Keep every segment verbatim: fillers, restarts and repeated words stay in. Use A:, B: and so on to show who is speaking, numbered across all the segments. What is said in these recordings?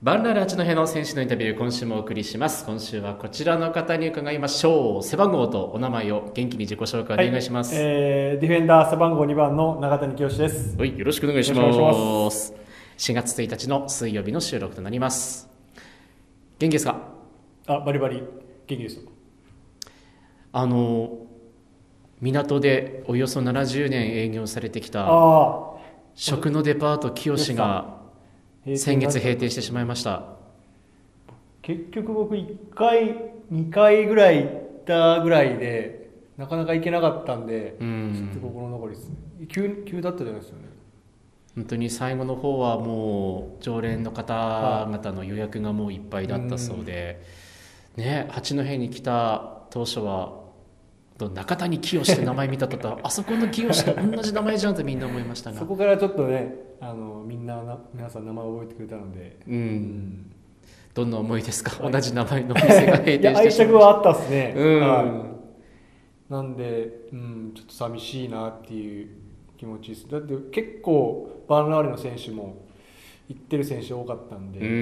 A: バンラール八戸の選手のインタビュー、今週もお送りします。今週はこちらの方に伺いましょう。背番号とお名前を元気に自己紹介お願いします。
B: はい、えー、ディフェンダー背番号にばんの永谷清です。
A: はい、よろしくお願いします。しがつついたちの水曜日の収録となります。元気ですか？
B: あ、バリバリ元気ですよ。
A: あの港でおよそななじゅうねん営業されてきた食のデパート清が先月閉店してしまいました。
B: 結局僕いっかいにかいぐらい行ったぐらいでなかなか行けなかったんで、うん、ちょっと心残りですね。急急だったじゃないですよね。
A: 本当に最後の方はもう常連の方々の予約がもういっぱいだったそうで、ね、八戸に来た当初は中谷清って名前見たとったあそこの清と同じ名前じゃんってみんな思いましたが、
B: そこからちょっとね、あのみんなな皆さん名前を覚えてくれたので、
A: うんうん、どんな思いですか？はい、同じ名前のお店が閉店してしまいました。
B: いや、愛着はあったっすね、
A: うん、
B: はい、なんで、うん、ちょっと寂しいなっていう気持ちです。だって結構バンラーレの選手も行ってる選手多かったんで、うん、うん、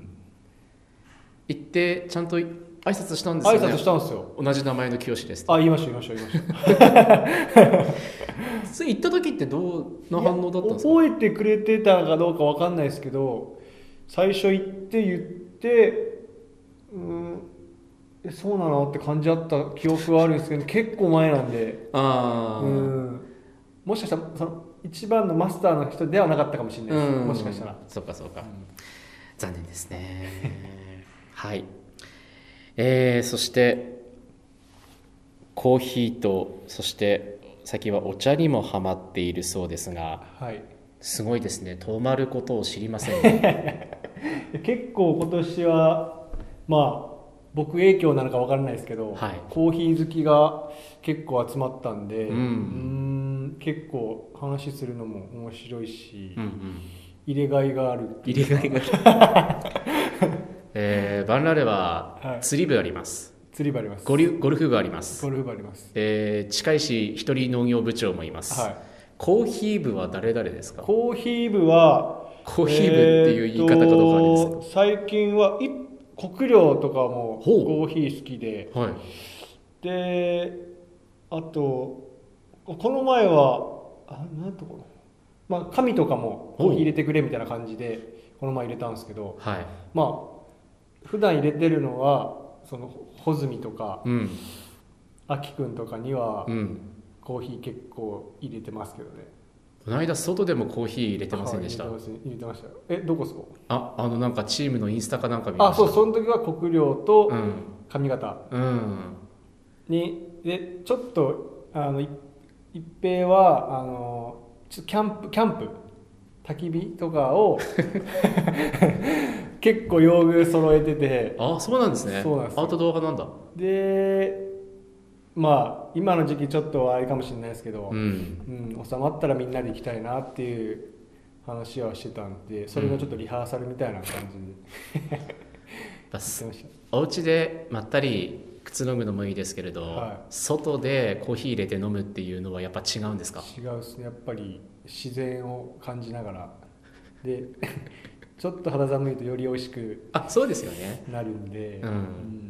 A: 行ってちゃんと挨拶したんですよね。
B: 挨拶したんですよ。
A: 同じ名前の清です
B: あ、言いました言いました言いました
A: それ行った時ってどんな反応だったんですか？
B: 覚えてくれてたかどうか分かんないですけど、最初行って言ってうーんえそうなのって感じあった記憶はあるんですけど、結構前なんで、
A: あ
B: うん、もしかしたらその一番のマスターの人ではなかったかもしれないです、もしかしたら。
A: そうかそうか、うん、残念ですねはい、えー、そしてコーヒーとそして最近はお茶にもハマっているそうですが、
B: はい、
A: すごいですね。泊まることを知りませんね
B: 結構今年はまあ僕影響なのか分からないですけど、はい、コーヒー好きが結構集まったんで、うん、うん結構話するのも面白いし、うんうん、入れがいがある
A: 入れがいがあるえー、バンラーレは釣り部あります、はい、
B: 釣り部あります。
A: ゴル、ゴルフ部あります。
B: ゴルフ部あります。
A: えー、近いし一人農業部長もいます、はい、コーヒー部は誰々ですか？
B: コーヒー部は
A: コーヒー部っていう言い方かどうかあれですけど、
B: 最近は国領とかもコーヒー好きで、はい、であとこの前はあなんとかな、まあ、紙とかもコーヒー入れてくれみたいな感じでこの前入れたんですけど、はい、まあ普段入れてるのはその穂積とか、うん、秋くんとかには、うん、コーヒー結構入れてますけどね。
A: この間外でもコーヒー入れてませんでした？
B: 入れてます、入れてましたよ。え、どこですか？
A: あ、あのなんかチームのインスタかなんか見ました。
B: あ、そう、その時は国領と上方に、うん、でちょっとあの一平はあのちょキャンプキャンプ焚き火とかを結構用具揃えてて。
A: あ、そうなんですね。そうなんです。アウトドア派なんだ。
B: でまあ今の時期ちょっとあれかもしれないですけど、うんうん、収まったらみんなで行きたいなっていう話はしてたんで、それのちょっとリハーサルみたいな感じで、うん、
A: まお家でまったりくつろぐのもいいですけれど、はい、外でコーヒー入れて飲むっていうのはやっぱ違うんですか？
B: 違うですね。やっぱり自然を感じながらでちょっと肌寒いとより美味しく
A: あそうですよね
B: なるんで、うんうん、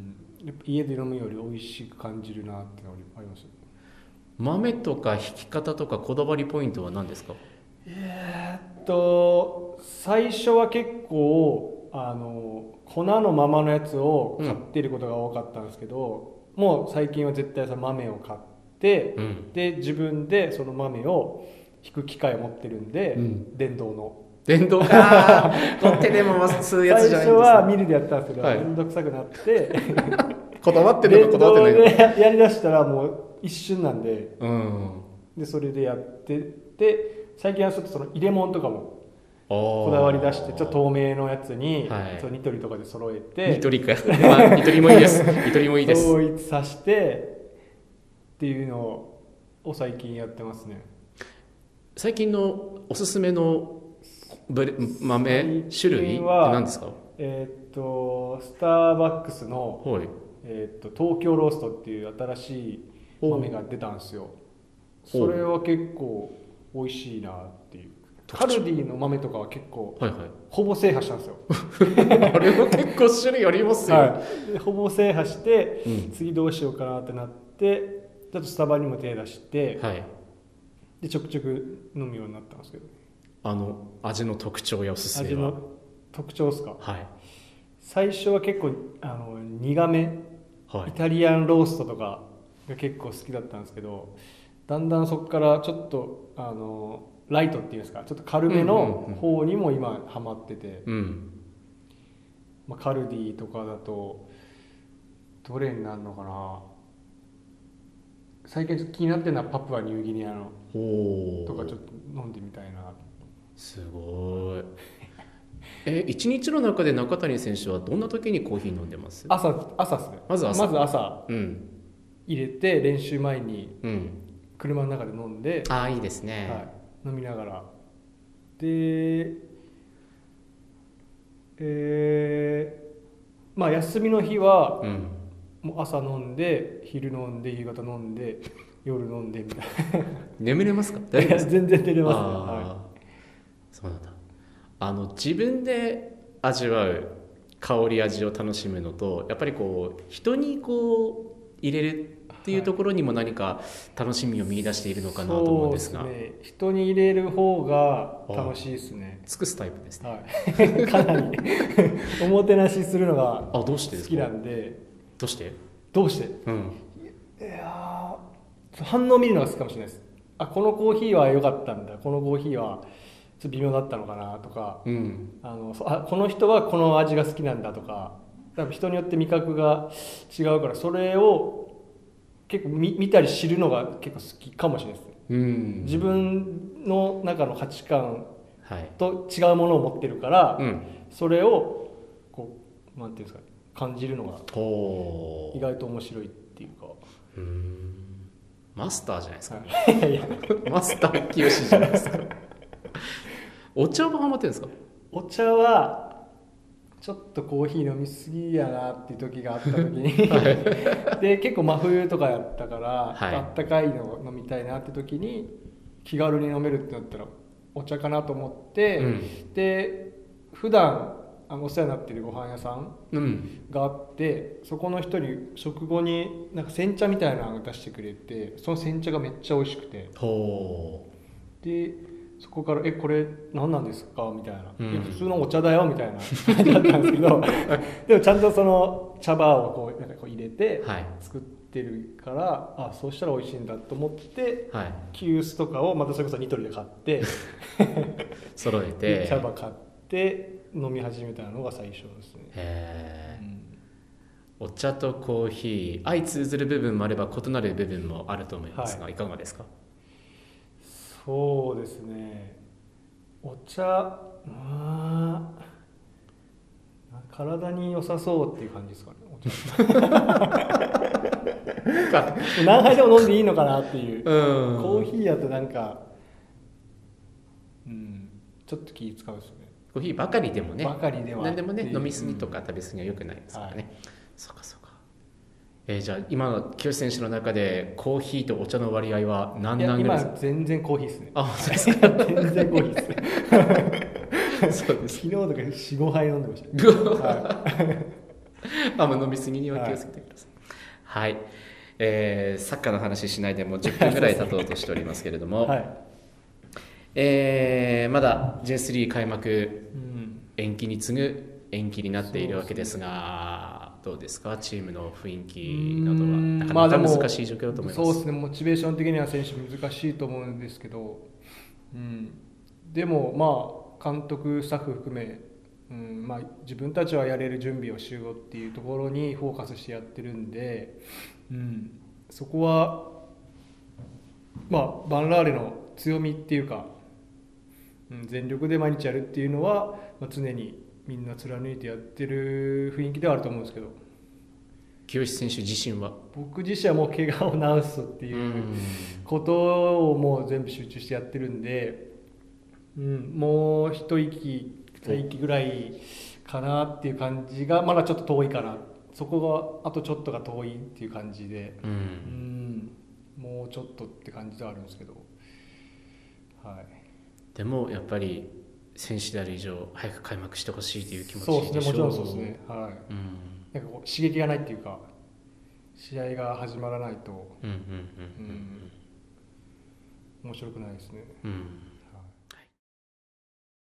B: やっぱ家で飲むより美味しく感じるなってのがあります。
A: 豆とか引き方とかこだわりポイントは何ですか？
B: えー、っと最初は結構あの粉のままのやつを買ってることが多かったんですけど、うん、もう最近は絶対その豆を買って、うん、で自分でその豆を引く機械を持ってるんで、うん、電動の
A: 電動か手でも吸うやつじゃないんです、ね、
B: 最初はミルでやったんですけど、はい、めんどくさくなって
A: こだわってるのかこだわってないのか
B: 電動でやりだしたらもう一瞬なんで、うん、でそれでやってて、最近はちょっとその入れ物とかもこだわり出して、ちょっと透明のやつに、はい、ニトリとかで揃えて、
A: ニトリか、まあ、ニトリもいいですニトリもいいです
B: 統一させてっていうのを最近やってますね。
A: 最近のおすすめの豆種類って何ですか？
B: えー、っとスターバックスの、はい、えー、っと東京ローストっていう新しい豆が出たんですよ。それは結構美味しいなっていうカルディの豆とかは結構、
A: はいはい、
B: ほぼ制覇したんですよ
A: あれも結構種類ありますよ、
B: はい、でほぼ制覇して、
A: うん、
B: 次どうしようかなってなってちょっとスタバにも手出して、
A: はい、
B: でちょくちょく飲むようになったんですけど、
A: あの味の特徴やおすすめは？
B: 味の特徴ですか、
A: はい、
B: 最初は結構あの苦め、はい、イタリアンローストとかが結構好きだったんですけど、だんだんそこからちょっとあのライトっていうんですか、ちょっと軽めの方にも今ハマってて、
A: うんうんうん、
B: まあ、カルディとかだとどれになるのかな、最近ちょっと気になってるのはパプアニューギニアのとかちょっと飲んでみたいな。
A: すごいえ一日の中で中谷選手はどんな時にコーヒー飲んでます？
B: 朝朝ですね。
A: まず朝
B: まず朝入れて、練習前に車の中で飲んで、
A: うん、ああいいですね、
B: はい、飲みながらで、えー、まあ休みの日は、うん、もう朝飲んで昼飲んで夕方飲んで夜飲んでみたいな
A: 眠れますか？大丈夫ですか？
B: 全然寝れますね。
A: はい、そうなんだ。あの自分で味わう香り味を楽しむのと、やっぱりこう人にこう入れるっていうところにも何か楽しみを見出しているのかなと思うんですが、
B: そうですね、人に入れる方が楽しいですね。
A: 尽くすタイプですね、
B: はい、かなりおもてなしするのが好きなんで。
A: どうして
B: どうして、うん、いや反応を見るのが好きかもしれないです。あ、このコーヒーは良かったんだ、このコーヒーはちょっと微妙だったのかなとか、うん、あのあこの人はこの味が好きなんだとか、多分人によって味覚が違うから、それを結構 見, 見たり知るのが結構好きかもしれないです、うん、自分の中の価値観と違うものを持ってるから、はい、それをこうなんていうんですかね、感じるのが意外と面白いっていうか。
A: うーん、マスターじゃないですか、ね、いやマスター清じゃないですかお茶もハマってるんですか？お
B: 茶はちょっとコーヒー飲みすぎやなっていう時があった時に、はい、で結構真冬とかやったから、はい、あったかいのを飲みたいなって時に気軽に飲めるってなったらお茶かなと思って、うん、で普段あのお世話になってるご飯屋さんがあって、うん、そこの人に食後になんか煎茶みたいなのを出してくれて、その煎茶がめっちゃ美味しくて、でそこから「えこれ何なんですか?」みたいな「うん、いや普通のお茶だよ」みたいな感じだったんですけどでもちゃんとその茶葉をこうなんかこう入れて作ってるから、はい、あそうしたら美味しいんだと思って、はい、急須とかをまたそれこそニトリで買って
A: 揃えて
B: 茶葉買って飲み始めたのが最初ですね。
A: へー、うん、お茶とコーヒー相通ずる部分もあれば異なる部分もあると思いますが、はい、いかがですか？
B: そうですね、お茶、まあ体に良さそうっていう感じですかね、お茶何杯でも飲んでいいのかなっていう、うん、コーヒーやとなんか、うん、ちょっと気使うですね。
A: コーヒーばかりでもね、
B: ばかりでは
A: 何でもね、飲みすぎとか食べすぎは良くないですからね、はい、そうかそうか。えー、じゃあ今の清選手の中でコーヒーとお茶の割合は何何ぐらいですか？
B: 今全然コーヒーですね。
A: あ、そうですか。
B: 全然コーヒーですねそうです。昨日とか よん、ごはい飲んでました、はい、
A: あんま飲みすぎには気をつけてください。はい、はい、えー、サッカーの話しないでもうじゅっぷんぐらい経とうとしておりますけれども、はい、えー、まだ ジェイスリー 開幕延期に次ぐ延期になっているわけですが、どうですか、チームの雰囲気などは。なかなか難しい状況だと思います。
B: そうですね、モチベーション的には選手難しいと思うんですけど、うん、でもまあ監督スタッフ含め、うんまあ、自分たちはやれる準備をしようっていうところにフォーカスしてやってるんで、うん、そこはまあバンラーレの強みっていうか、うん、全力で毎日やるっていうのは、まあ、常にみんな貫いてやってる雰囲気ではあると思うんですけど、
A: 清選手自身は？僕
B: 自身はもう怪我を治すっていうことをもう全部集中してやってるんで、うん、もう一息二息ぐらいかなっていう感じが、まだちょっと遠いかな、そこがあとちょっとが遠いっていう感じで、うん、うん、もうちょっとって感じではあるんですけど、はい。
A: でもやっぱり選手である以上早く開幕してほしいという気持ち
B: そうですね、
A: でしょう。
B: もちろんそうですね、はい、うん、なんかこう刺激がないっていうか試合が始まらないと面白くないですね。
A: うん